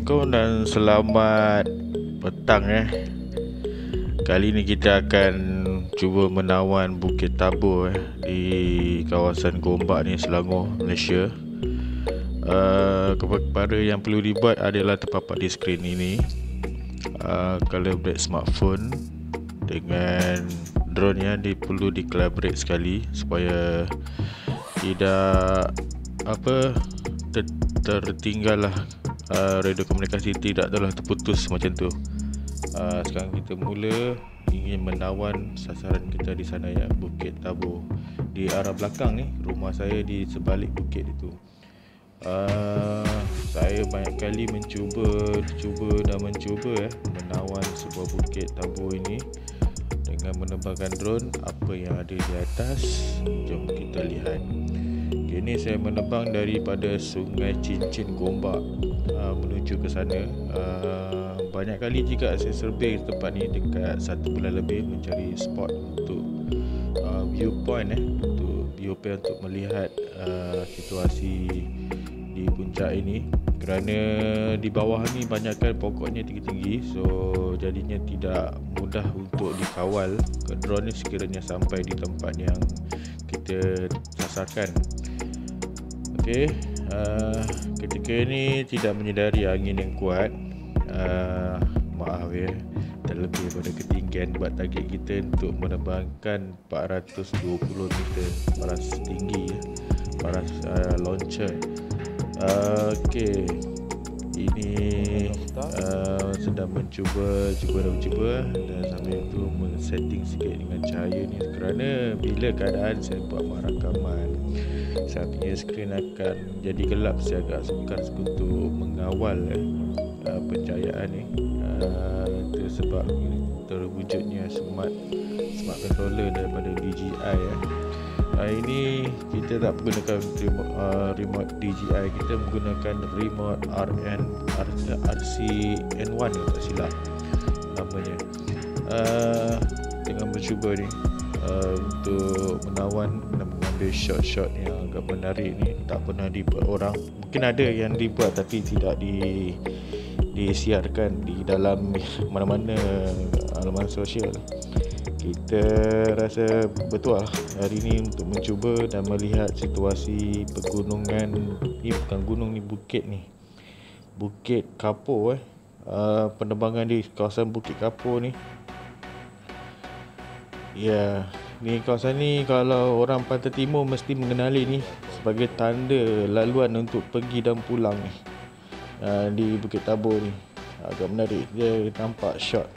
Assalamualaikum dan selamat petang. Kali ni kita akan cuba menawan Bukit Tabur di kawasan Gombak ni, Selangor, Malaysia. Kepada yang perlu dibuat adalah terpapat di skrin ini. Collaborate smartphone dengan drone ya, dia perlu di-collaborate sekali supaya tidak tertinggal lah, radio komunikasi tidak telah terputus macam tu. Sekarang kita mula ingin menawan sasaran kita di sana ya, Bukit Tabur. Di arah belakang ni, rumah saya di sebalik bukit itu. Saya banyak kali mencuba menawan sebuah Bukit Tabur ini dengan menerbangkan drone. Apa yang ada di atas, jom kita lihat. Kini saya menerbang daripada Sungai Cincin Gombak menuju ke sana. Banyak kali juga saya survey tempat ni dekat 1 bulan lebih, mencari spot untuk viewpoint untuk melihat situasi di puncak ini. Kerana di bawah ni banyakkan pokoknya tinggi-tinggi, so jadinya tidak mudah untuk dikawal ke drone ni sekiranya sampai di tempat yang kita sasarkan. Okey, ketika ini tidak menyedari angin yang kuat. Maaf ya, terlebih pada ketinggian buat target kita untuk menerbangkan 420 meter paras tinggi, paras launcher. Okey, ini sedang mencuba dan sambil itu men-setting sikit dengan cahaya ni, kerana bila keadaan saya buat rakaman, saya punya skrin akan jadi gelap. Saya agak sukar untuk mengawal pencahayaan ni. Itu sebab terwujudnya smart controller daripada DJI ya. Ini kita tak menggunakan remote DJI, kita menggunakan remote RCN1 tak silap namanya. Dengan mencuba ni untuk menawan dan mengambil shot-shot yang agak menarik ni, tak pernah dibuat orang. Mungkin ada yang dibuat tapi tidak disiarkan di dalam mana-mana laman sosial. Kita rasa betul lah hari ni untuk mencuba dan melihat situasi pegunungan ni. Bukan gunung ni, bukit ni, Bukit Kapur. Penerbangan di kawasan Bukit Kapur ni. Ya, ni kawasan ni kalau orang Pantai Timur mesti mengenali ni sebagai tanda laluan untuk pergi dan pulang ni. Di Bukit Tabur ni agak menarik, dia nampak shot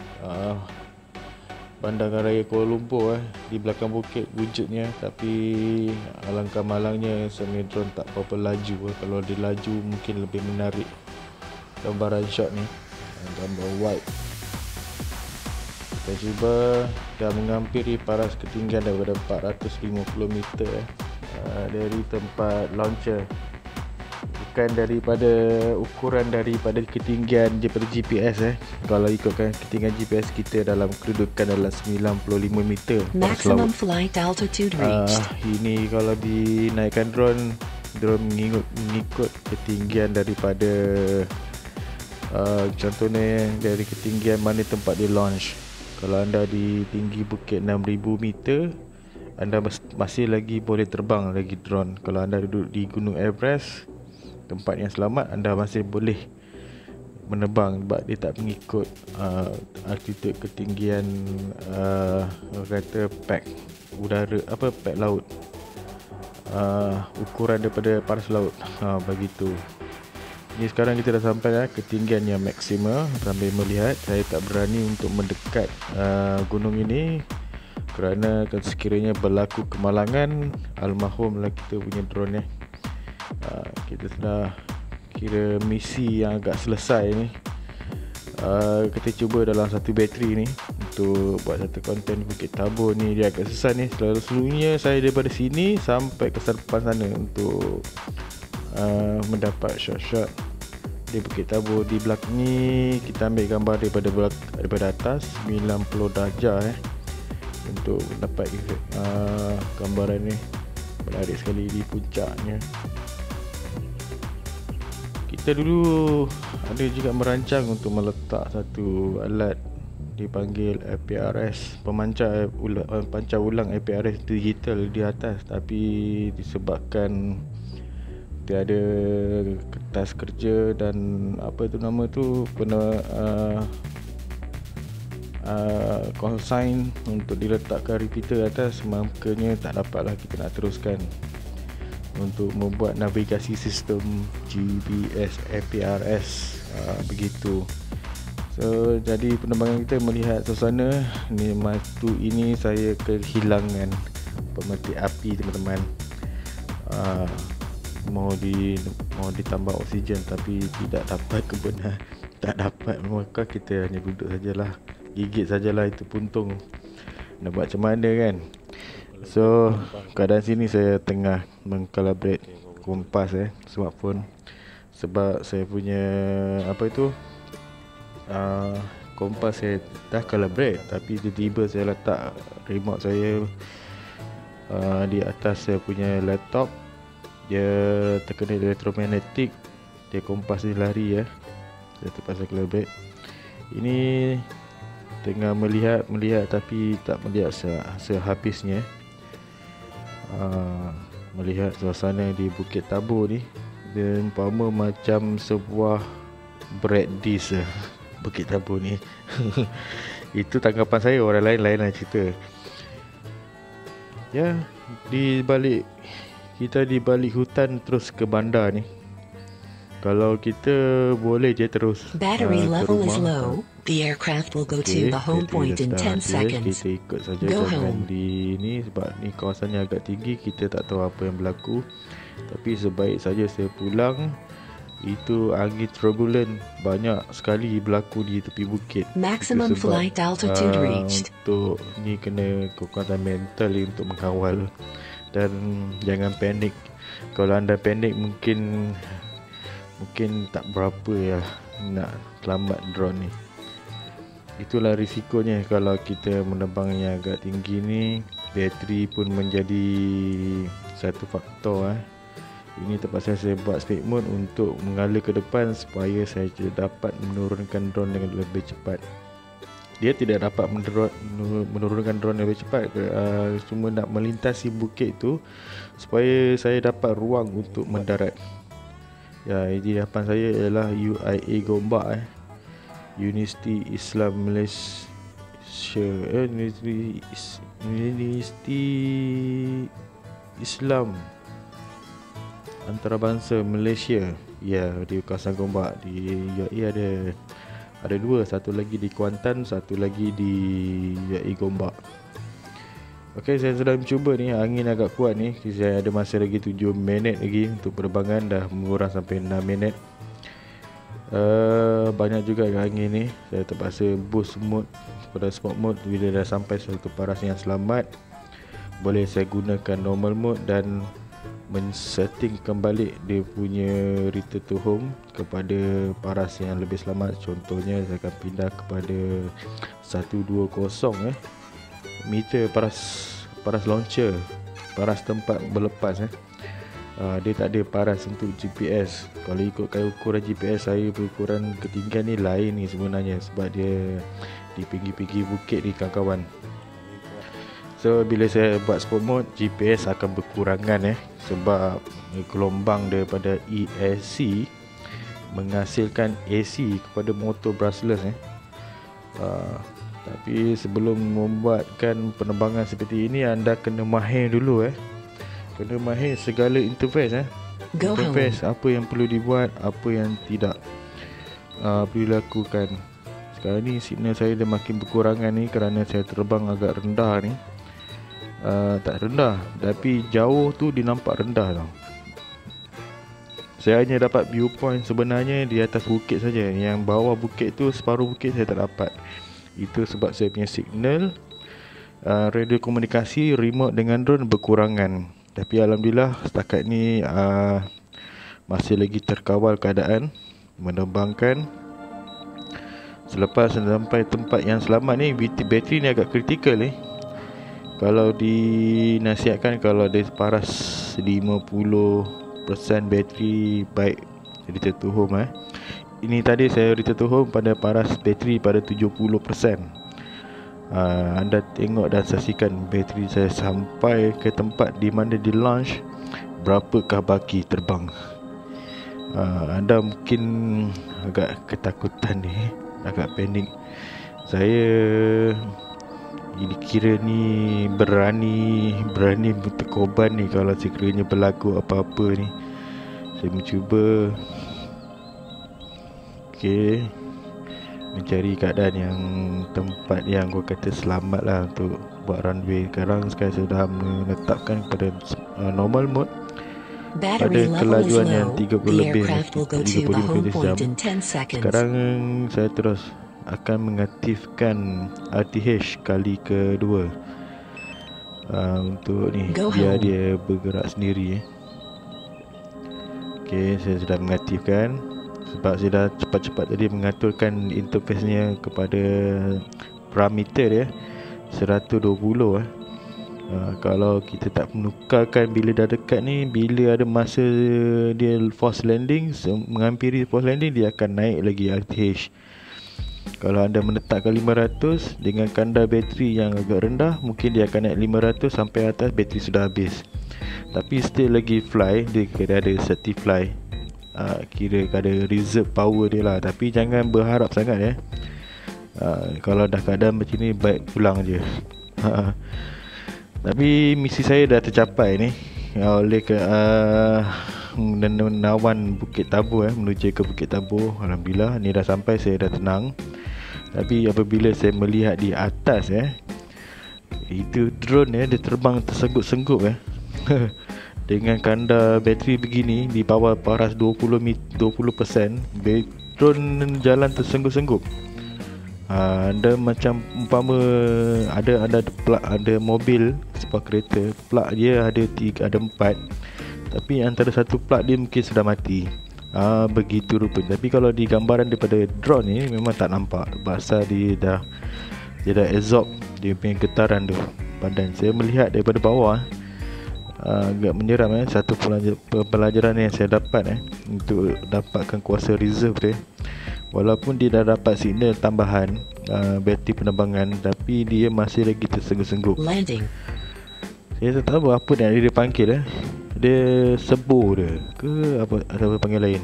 Bandaraya Raya Kuala Lumpur di belakang bukit wujudnya. Tapi alangkah malangnya semi drone tak berapa laju. Kalau dia laju mungkin lebih menarik gambaran shot ni, gambar wide. Kita cuba dah menghampiri paras ketinggian daripada 450 meter dari tempat launcher. Bukan daripada ukuran daripada ketinggian daripada GPS. Kalau ikutkan ketinggian GPS kita dalam kedudukan dalam 95 meter. Maximum flight altitude reached. Ini kalau dinaikkan drone mengikut ketinggian daripada contohnya dari ketinggian mana tempat dia launch. Kalau anda di tinggi bukit 6000 meter, anda masih lagi boleh terbang lagi drone. Kalau anda duduk di Gunung Everest, tempat yang selamat, anda masih boleh menerbang sebab dia tak mengikut altitude ketinggian kata pack udara, pack laut, ukuran daripada paras laut. Begitu. Ini sekarang kita dah sampai ketinggian yang maksimal. Sambil melihat, saya tak berani untuk mendekat gunung ini kerana sekiranya berlaku kemalangan, almarhumlah kita punya drone ni. Kita sudah kira misi yang agak selesai ni. Kita cuba dalam satu bateri ni untuk buat satu konten Bukit Tabur ni. Dia agak susah ni, selalunya saya daripada sini sampai ke depan sana untuk mendapat shot-shot di Bukit Tabur. Di belakang ni kita ambil gambar daripada atas 90 darjah untuk dapat gambaran ni. Menarik sekali di puncaknya. kita dulu ada juga merancang untuk meletak satu alat dipanggil APRS, pancar ulang APRS digital di atas, tapi disebabkan tiada kertas kerja dan apa tu nama tu consign untuk diletakkan repeater atas, makanya tak dapatlah kita nak teruskan untuk membuat navigasi sistem GPS APRS begitu. So jadi penerbangan kita melihat suasana ni. Waktu ini saya kehilangan pemati api teman-teman. Mau ditambah oksigen tapi tidak dapat, kebenar tak dapat, maka kita hanya duduk sajalah, gigit sajalah itu puntung. Nak buat macam mana kan. So keadaan sini saya tengah mengcollaborate kompas smartphone, sebab saya punya kompas saya dah collaborate, tapi tiba-tiba saya letak remote saya di atas saya punya laptop. Dia terkena elektromagnetik, dia kompas dia lari saya terpaksa collaborate. Ini tengah melihat tapi tak melihat sehabisnya. Melihat suasana di Bukit Tabur ni, dia umpama macam sebuah bread dish Bukit Tabur ni. Itu tanggapan saya, orang lain lah cerita. Ya, di balik hutan terus ke bandar ni. Kalau kita boleh je terus Battery ke level is rumah. low. The aircraft will go to the home point in 10 seconds. Kita ikut saja, Go jangan home. di ni, sebab ni kawasannya agak tinggi, kita tak tahu apa yang berlaku. Tapi sebaik saja saya pulang. Itu angin turbulent banyak sekali berlaku di tepi bukit. Maximum Itu sebab, flight altitude reached. Untuk ni kena kekuatan mental untuk mengawal. Dan jangan panik. Kalau anda panik mungkin tak berapa ya nak selamat drone ni. Itulah risikonya kalau kita menerbang yang agak tinggi ni. Bateri pun menjadi satu faktor. Ini terpaksa saya buat speed mode untuk mengalir ke depan supaya saya dapat menurunkan drone dengan lebih cepat. Dia tidak dapat menurunkan drone lebih cepat, cuma nak melintasi bukit tu supaya saya dapat ruang untuk mendarat. Ya, ini harapan saya ialah UIA Gombak Universiti Islam Malaysia, Universiti Islam Antarabangsa Malaysia. Ya, di kawasan Gombak. Di UIA ada dua, satu lagi di Kuantan, satu lagi di UIA Gombak. Okey, saya sudah mencuba ni, angin agak kuat ni. Saya ada masa lagi 7 minit lagi untuk penerbangan, dah mengurang sampai 6 minit. Banyak juga angin ni. Saya terpaksa boost mode pada sport mode. Bila dah sampai satu paras yang selamat, boleh saya gunakan normal mode dan men-setting kembali dia punya return to home kepada paras yang lebih selamat. Contohnya saya akan pindah kepada 120 meter paras launcher, paras tempat berlepas. Dia tak ada paras untuk GPS. Kalau ikutkan ukuran GPS saya, berukuran ketinggian ni lain ni sebenarnya, sebab dia di pinggir-pinggir bukit ni kawan-kawan. So bila saya buat sport mode, GPS akan berkurangan sebab gelombang daripada ESC menghasilkan AC kepada motor brushless. Tapi sebelum membuatkan penerbangan seperti ini, anda kena mahir dulu kena mahir segala interface Go interface, apa yang perlu dibuat, apa yang tidak perlu dilakukan. Sekarang ni signal saya dah makin berkurangan ni kerana saya terbang agak rendah ni. Tak rendah, tapi jauh tu dia nampak rendah tau. Saya hanya dapat viewpoint sebenarnya di atas bukit saja. Yang bawah bukit tu, separuh bukit saya tak dapat. Itu sebab saya punya signal radio komunikasi remote dengan drone berkurangan. Tapi alhamdulillah setakat ni masih lagi terkawal keadaan menerbangkan. Selepas sampai tempat yang selamat ni, bateri ni agak kritikal Kalau dinasihatkan, kalau ada paras 50% bateri baik return to home. Ini tadi saya return to home pada paras bateri pada 70%. Anda tengok dan saksikan bateri saya sampai ke tempat di mana di launch, berapakah baki terbang. Anda mungkin agak ketakutan ni, agak panik. Saya kira ni berani berkorban ni kalau sekiranya berlaku apa-apa ni. Saya mencuba mencari keadaan yang tempat yang gua kata selamat lah untuk buat runway. Sekarang saya sudah menetapkan pada normal mode pada kelajuan yang 30 lebih 30 jam. Sekarang saya terus akan mengaktifkan RTH kali kedua untuk ni biar dia bergerak sendiri. Saya sudah mengaktifkan sebab saya dah cepat-cepat tadi mengaturkan interface-nya kepada parameter dia 120. Kalau kita tak menukarkan bila dah dekat ni, bila ada masa dia force landing, menghampiri force landing, dia akan naik lagi RTH. Kalau anda menetapkan 500 dengan kadar bateri yang agak rendah, mungkin dia akan naik 500 sampai atas bateri sudah habis. Tapi still lagi fly, dia kira ada safety fly, kira ada reserve power dia lah. Tapi jangan berharap sangat kalau dah keadaan macam ni, baik pulang je. Tapi misi saya dah tercapai ni oleh ke Nawan Bukit Tabur menuju ke Bukit Tabur. Alhamdulillah ni dah sampai, saya dah tenang. Tapi apabila saya melihat di atas itu drone dia terbang tersenggup-senggup dengan kadar bateri begini di bawah paras 20%, drone jalan tersenggup-senggup. Anda macam umpama ada plug, ada mobil sebuah kereta, plug dia ada 4, tapi antara satu plug dia mungkin sudah mati. Begitu rupanya. Tapi kalau di gambaran daripada drone ni memang tak nampak, pasal dia dah absorb dia punya getaran tu badan. Saya melihat daripada bawah, agak menyeram. Satu pelajaran yang saya dapat untuk dapatkan kuasa reserve dia. Walaupun dia dah dapat signal tambahan bateri penerbangan, tapi dia masih lagi tersenggup-senggup. Saya tak tahu apa yang dia panggil dia sebur dia ke apa panggil lain.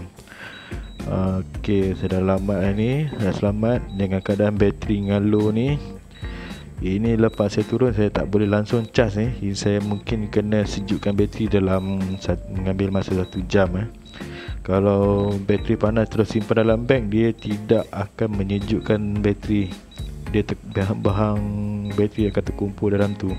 Saya dah lambat ni, dah selamat dengan keadaan bateri ngaloh ni. Ini lepas saya turun, saya tak boleh langsung cas ni. Saya mungkin kena sejukkan bateri dalam mengambil masa 1 jam. Kalau bateri panas terus simpan dalam beg, dia tidak akan menyejukkan bateri. Dia bahang bateri akan terkumpul dalam tu.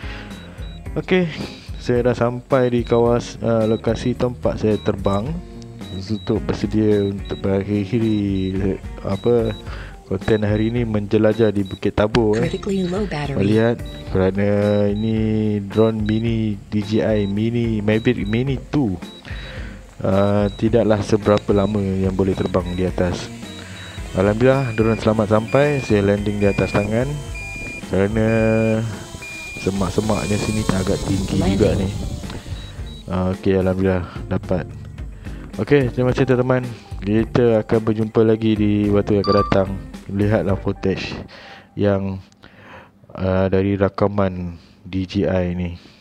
Saya dah sampai di lokasi tempat saya terbang untuk bersedia untuk mengakhiri konten hari ini, menjelajah di Bukit Tabur. Melihat kerana ini drone mini DJI Mavic Mini 2, tidaklah seberapa lama yang boleh terbang di atas. Alhamdulillah drone selamat sampai. Saya landing di atas tangan kerana semak-semaknya sini agak tinggi juga ni. Alhamdulillah dapat. Terima kasih teman-teman. Kita akan berjumpa lagi di waktu yang akan datang. Lihatlah footage yang dari rakaman DJI ni.